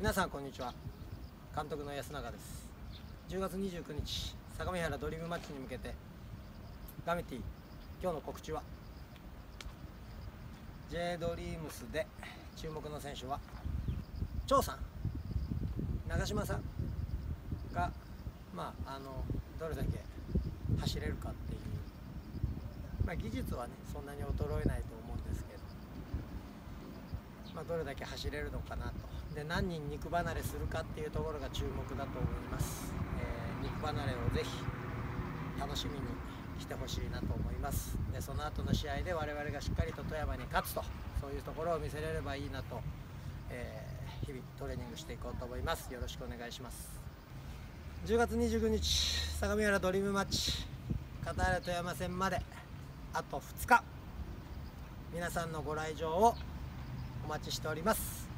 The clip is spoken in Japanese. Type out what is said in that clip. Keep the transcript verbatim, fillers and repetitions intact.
皆さんこんにちは。監督の安永です。じゅうがつにじゅうくにち相模原ドリームマッチに向けてガメティ、今日の告知は J ドリームスで注目の選手は張さん、長嶋さんが、まあ、あのどれだけ走れるかっていう、まあ、技術はねそんなに衰えないと思うんですけど、まあ、どれだけ走れるのかなと。で、何人肉離れするかっていうところが注目だと思います。えー、肉離れをぜひ楽しみに来てほしいなと思います。で、その後の試合で我々がしっかりと富山に勝つと、そういうところを見せれればいいなと、えー、日々トレーニングしていこうと思います。よろしくお願いします。じゅうがつにじゅうくにち相模原ドリームマッチ片原富山戦まであとふつか、皆さんのご来場をお待ちしております。